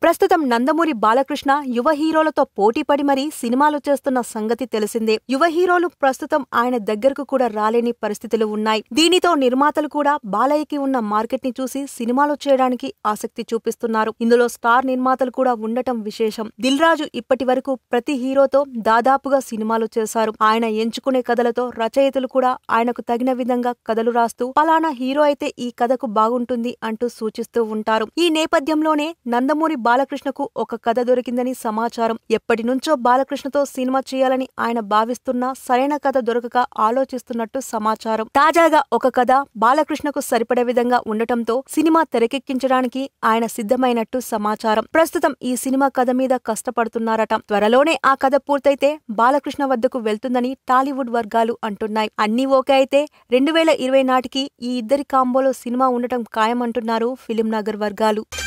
ప్రస్తుతం నందమూరి బాలకృష్ణ యువ హీరోలతో పోటీపడి మరీ సినిమాలు చేస్తున్న సంగతి తెలిసిందే. యువ హీరోలు ప్రస్తుతం ఆయన దగ్గరకు కూడా రాలేని పరిస్థితులు ఉన్నాయి. దీనితో నిర్మాతలు కూడా బాలయ్యకి ఉన్న మార్కెట్ ని చూసి సినిమాలు చేయడానికి ఆసక్తి చూపిస్తున్నారు. ఇందులో స్టార్ నిర్మాతలు కూడా ఉండటం విశేషం. దిల్ రాజు ఇప్పటి వరకు ప్రతి హీరోతో దాదాపుగా సినిమాలు చేశారు. ఆయన ఎంచుకునే కథలతో రచయితలు కూడా ఆయనకు తగిన విధంగా కథలు రాస్తూ పలానా హీరో అయితే ఈ కథకు బాగుంటుంది అంటూ సూచిస్తూ ఉంటారు. ఈ నేపథ్యంలోనే నందమూరి బాలకృష్ణకు ఒక కథ దొరికిందని సమాచారం. ఎప్పటి నుంచో బాలకృష్ణతో సినిమా చేయాలని ఆయన భావిస్తున్నా సరైన కథ దొరకక ఆలోచిస్తున్నట్టు సమాచారం. తాజాగా ఒక కథ బాలకృష్ణకు సరిపడే విధంగా ఉండటంతో సినిమా తెరకెక్కించడానికి ఆయన సిద్ధమైనట్టు సమాచారం. ప్రస్తుతం ఈ సినిమా కథ మీద కష్టపడుతున్నారట. త్వరలోనే ఆ కథ పూర్తయితే బాలకృష్ణ వద్దకు వెళ్తుందని టాలీవుడ్ వర్గాలు అంటున్నాయి. అన్నీ ఓకే అయితే 2020 నాటికి ఈ ఇద్దరి కాంబోలో సినిమా ఉండటం ఖాయమంటున్నారు ఫిలిం నగర్ వర్గాలు.